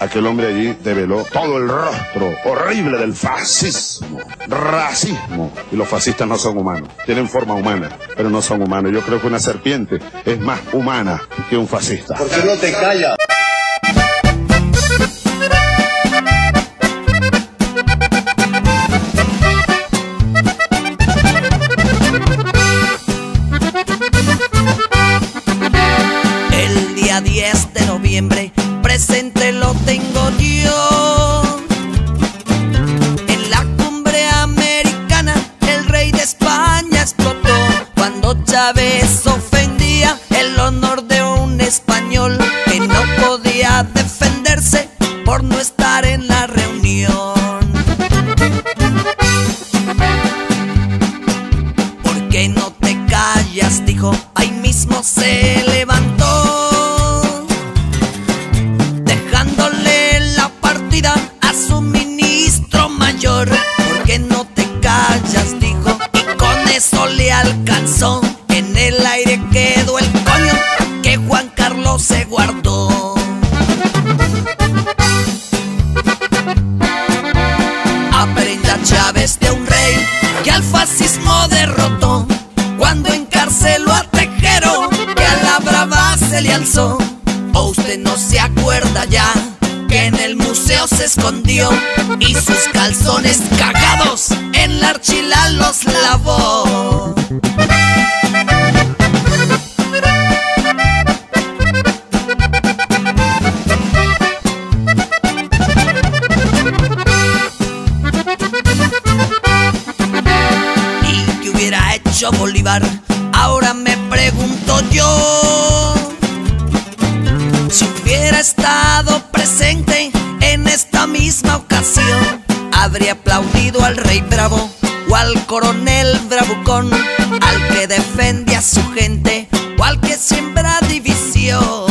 aquel hombre allí develó todo el rostro horrible del fascismo, racismo. Y los fascistas no son humanos, tienen forma humana, pero no son humanos. Yo creo que una serpiente es más humana que un fascista. ¿Por qué no te callas? El día 10 de noviembre presente lo tengo yo. En la cumbre americana el rey de España explotó cuando Chávez ofendía el honor de un español que no podía defenderse por no estar en la reunión. ¿Por qué no te callas?, dijo, ahí mismo se levantó, dejándole la partida a su ministro mayor. ¿Por qué no te callas?, dijo, y con eso le alcanzó. En el aire quedó el coño que Juan Carlos se guardó. Aprenda Chávez de un rey que al fascismo derrotó, cuando encarceló a Tejero, que a la brava se le alzó. ¿O usted no se acuerda ya que en el museo se escondió y sus calzones cagados en la archila los lavó? ¿Y qué hubiera hecho Bolívar? Ahora me pregunto yo. Si hubiera estado presente en esta misma ocasión, habría aplaudido al rey bravo o al coronel bravucón, al que defiende a su gente o al que siembra división.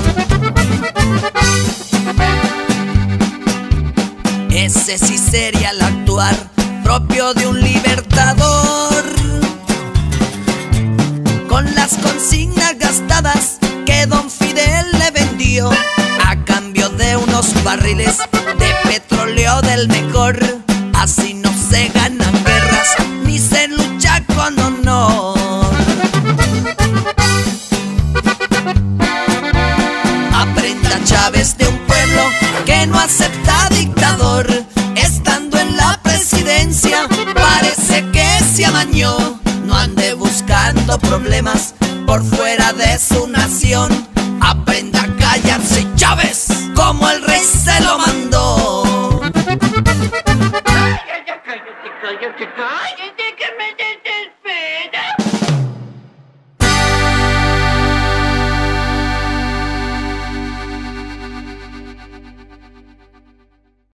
Ese sí sería el actuar propio de un libertador, con las consignas gastadas que don Fidel le vendió a cambio de unos barriles de petróleo del mejor. Así no se ganan guerras ni se lucha con honor. Aprenda Chávez de un pueblo que no acepta dictador. Estando en la presidencia parece que se amañó. No ande buscando problemas por fuera de su nación. Aprenda a callarse, Chávez, como el rey se lo mandó. Cállate, cállate, cállate.